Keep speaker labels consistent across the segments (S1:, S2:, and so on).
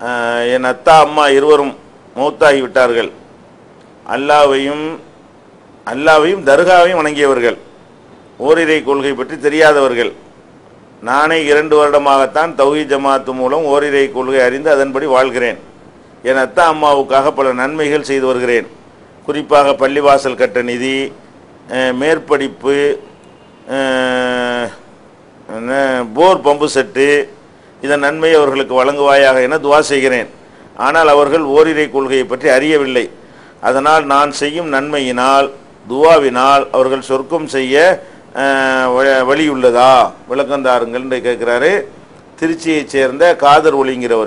S1: என் அத்தா அம்மா இருவரும் மௌத்தாகி விட்டார்கள். அல்லாவையும் தர்காவையும் வணங்கியவர்கள், ஓரிரை கொள்கை பற்றி தெரியாதவர்கள். நானே 2 வருடமாகத்தான் தௌஹீத் ஜமாத்து மூலம் ஓரிரை கொள்கை அறிந்து அதன்படி வாழ்கிறேன். என் அத்தா அம்மாவுக்காக பல நன்மைகள் செய்து வருகிறேன். குறிப்பாக பள்ளிவாசல் கட்ட நிதி, மேற்படிப்பு, போர் பம்பு செட்டு, இதன் நன்மை அவர்களுக்கு வழங்குவாயாக என துவா செய்கிறேன். ஆனால் அவர்கள் ஓரிரை கொள்கையை பற்றி அறியவில்லை. அதனால் நான் செய்யும் நன்மையினால் துவாவினால் அவர்கள் சொர்க்கம் செய்ய வழியுள்ளதா, விளக்கந்தாருங்கள் என்று கேட்குறாரு. திருச்சியைச் சேர்ந்த காதர் ஒளிங்கிறவர்.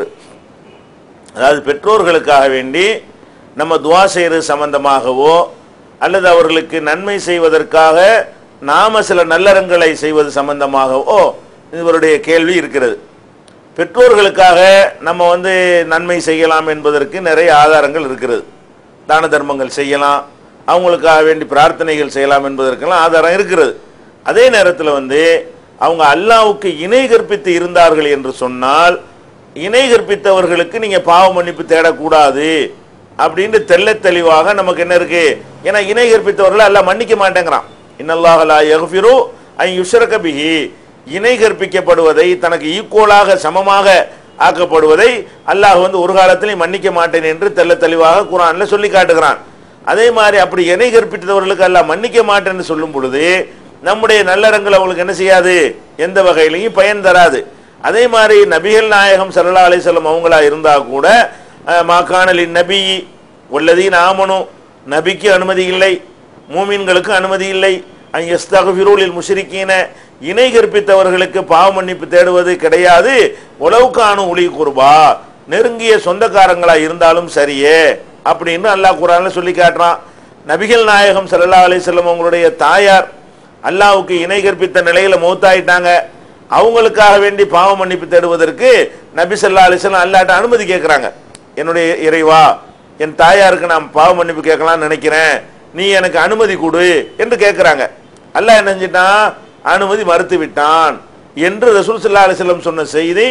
S1: அதாவது பெற்றோர்களுக்காக வேண்டி நம்ம துவா செய்கிறது சம்பந்தமாகவோ அல்லது அவர்களுக்கு நன்மை செய்வதற்காக நாம சில நல்லறங்களை செய்வது சம்பந்தமாகவோ இவருடைய கேள்வி இருக்கிறது. பெற்றோர்களுக்காக நம்ம நன்மை செய்யலாம் என்பதற்கு நிறைய ஆதாரங்கள் இருக்கிறது. தான தர்மங்கள் செய்யலாம், அவங்களுக்காக வேண்டி பிரார்த்தனைகள் செய்யலாம் என்பதற்கெல்லாம் ஆதாரம் இருக்கிறது. அதே நேரத்தில் அவங்க அல்லாஹ்வுக்கு இணை கற்பித்து இருந்தார்கள் என்று சொன்னால் இணை கற்பித்தவர்களுக்கு நீங்க பாவ மன்னிப்பு தேடக்கூடாது அப்படின்னு தெள்ள தெளிவாக நமக்கு என்ன இருக்கு. ஏன்னா இணை கற்பித்தவர்களை அல்லாஹ் மன்னிக்க மாட்டேங்கிறான். இன்னல்லாஹ லா யக்ஃபிரு அன் யுஷ்ரக பிஹி, இணை கற்பிக்கப்படுவதை தனக்கு ஈக்குவலாக சமமாக ஆக்கப்படுவதை அல்லாஹ் ஒரு காலத்திலையும் மன்னிக்க மாட்டேன் என்று தெள்ள தெளிவாக குர்ஆன்ல சொல்லி காட்டுகிறான். அதே மாதிரி அப்படி இணை கற்பித்தவர்களுக்கு அல்லாஹ் மன்னிக்க மாட்டேன்னு சொல்லும் பொழுது நம்முடைய நல்லறங்கள் அவங்களுக்கு என்ன செய்யாது, எந்த வகையிலையும் பயன் தராது. அதே மாதிரி நபிகள் நாயகம் ஸல்லல்லாஹு அலைஹி வஸல்லம் அவங்களா இருந்தா கூட மாகாணலின் நபி வல்லதீன ஆமனு, நபிக்கு அனுமதி இல்லை, மூமின்களுக்கு அனுமதி இல்லை. யஸ்தக்ஃபிரு லில் முஷ்ரிக்கீன, இணை கற்பித்தவர்களுக்கு பாவ மன்னிப்பு தேடுவது கிடையாது. உலவுக்கானு உலி குர்பா, நெருங்கிய சொந்தக்காரங்களா இருந்தாலும் சரியே அப்படின்னு அல்லாஹ் குர்ஆன்ல சொல்லி காட்டுறான். நபிகள் நாயகம் ஸல்லல்லாஹு அலைஹி வஸல்லம் அவங்களுடைய தாயார் அல்லாஹ்வுக்கு இணை கற்பித்த நிலையில மௌத்தாயிட்டாங்க. அவங்களுக்காக வேண்டி பாவ மன்னிப்பு தேடுவதற்கு நபி ஸல்லல்லாஹு அலைஹி வஸல்லம் அல்லாஹ்ட்ட அனுமதி கேட்குறாங்க. என்னுடைய இறைவா, என் தாயாருக்கு நான் பாவ மன்னிப்பு கேட்கலாம்னு நினைக்கிறேன், நீ எனக்கு அனுமதி கொடு என்று கேட்குறாங்க. அல்லாஹ் என்ன செஞ்சிட்டான், அனுமதி மறுத்து விட்டான் என்று ரசூல் ஸல்லல்லாஹு அலைஹி வஸல்லம் சொன்ன செய்தி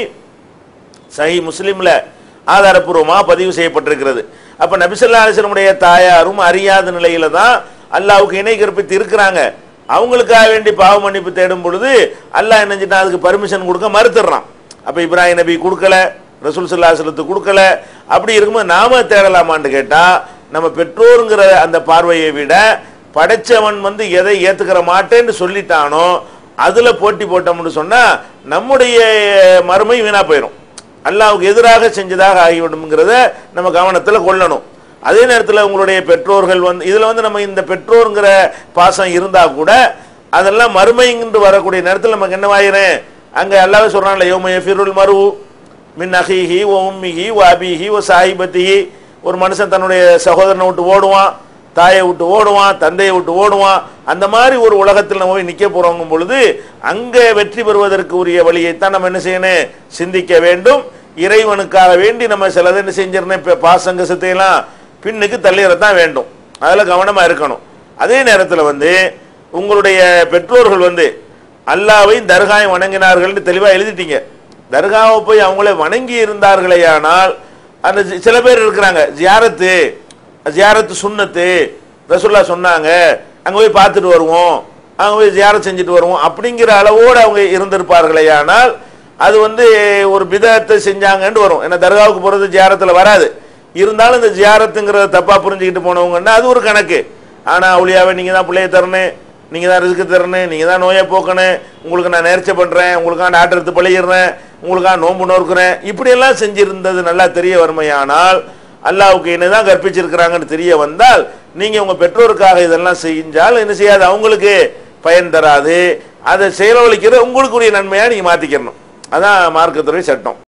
S1: சஹீஹ் முஸ்லிம்ல ஆதாரப்பூர்வமாக பதிவு செய்யப்பட்டிருக்கிறது. அப்ப நபி ஸல்லல்லாஹு அலைஹி வஸல்லம் உடைய தாயாரும் அறியாத நிலையில தான் அல்லாஹ்வுக்கு இணை கற்பித்து இருக்கிறாங்க. அவங்களுக்காக வேண்டி பாவ மன்னிப்பு தேடும் பொழுது அல்லாஹ் என்ன செஞ்சிட்டான், அதுக்கு பர்மிஷன் கொடுக்க மறுத்துறான். அப்ப இப்ராஹிம் நபி கொடுக்கல, ரசூல் ஸல்லல்லாஹு அலைஹி வஸல்லம் கொடுக்கல. அப்படி இருக்கும்போது நாம தேடலாமான்னு கேட்டா நம்ம பெற்றோருங்கிற அந்த பார்வையை விட படைச்சவன் எதை ஏத்துக்கிற மாட்டேன்னு சொல்லிட்டானோ அதுல போட்டி போட்டோம்னு சொன்னா நம்முடைய மறுமை வீணா போயிடும், அல்லாஹ்வுக்கு எதிராக செஞ்சதாக ஆகிவிடும்ங்கிறத நம்ம கவனத்தில் கொள்ளணும். அதே நேரத்தில் உங்களுடைய பெற்றோர்கள் இதுல நம்ம இந்த பெற்றோருங்கிற பாசம் இருந்தா கூட அதெல்லாம் மறுமைங்கிட்டு வரக்கூடிய நேரத்தில் நமக்கு என்னவாயிரும், அங்க அல்லாஹ் சொல்றான்ல, யௌம யஃபிருல் மரு மின் அஹீஹி வ உம்மிஹி வ அபீஹி வ சாஹிபத்திஹி. ஒரு மனுஷன் தன்னுடைய சகோதரனை விட்டு ஓடுவான், தாயை விட்டு ஓடுவான், தந்தையை விட்டு ஓடுவான். அந்த மாதிரி ஒரு உலகத்தில் நம்ம போய் நிற்க போறோங்கும் பொழுது அங்க வெற்றி பெறுவதற்கு உரிய வழியைத்தான் நம்ம என்ன செய்யணும், சிந்திக்க வேண்டும். இறைவனுக்காக வேண்டி நம்ம சிலதை என்ன செஞ்சிடணும், இப்போ பாசங்கசத்தையெல்லாம் பின்னுக்கு தள்ளிடத்தான் வேண்டும், அதில் கவனமா இருக்கணும். அதே நேரத்தில் உங்களுடைய பெற்றோர்கள் அல்லாஹ்வையும் தர்காவையும் வணங்கினார்கள் தெளிவாக எழுதிட்டீங்க. தர்காவை போய் அவங்களே வணங்கி இருந்தார்களே ஆனால் அந்த சில பேர் இருக்கிறாங்க, ஜியாரத்து சுன்னத்து, ரசூலுல்லாஹ் சொன்னாங்க அங்கே போய் பார்த்துட்டு வருவோம், அங்கே போய் ஜியாரத் செஞ்சுட்டு வருவோம் அப்படிங்கிற அளவோடு அவங்க இருந்திருப்பார்களே ஆனால் அது ஒரு பிதத்தை செஞ்சாங்கன்னு வரும். ஏன்னா தர்காவுக்கு போகிறது ஜியாரத்தில் வராது. இருந்தாலும் இந்த ஜியாரத்துங்கிறத தப்பா புரிஞ்சுக்கிட்டு போனவங்கன்னா அது ஒரு கணக்கு. ஆனா அவுலியாவை நீங்க தான் பிள்ளைய தரணும், நீங்க தான் ரிஸ்க் தரணும், நீங்க தான் நோயை போக்கணும், உங்களுக்கு நான் நேர்ச்சை பண்றேன், உங்களுக்காக டாக்டர் எடுத்து பழகிடுறேன், உங்களுக்காக நோன்பு நோக்கிறேன், இப்படியெல்லாம் செஞ்சிருந்தது நல்லா தெரிய வருமையானால் அல்லாஹ்வுக்கு என்னதான் கற்பிச்சிருக்கிறாங்கன்னு தெரிய வந்தால் நீங்க உங்க பெற்றோருக்காக இதெல்லாம் செஞ்சால் என்ன செய்யாது, அவங்களுக்கு பயன் தராது. அதை செயலொழிக்கிற உங்களுக்குரிய நன்மையா நீங்க மாத்திக்கணும். அதான் மார்க்கத்துறை சட்டம்.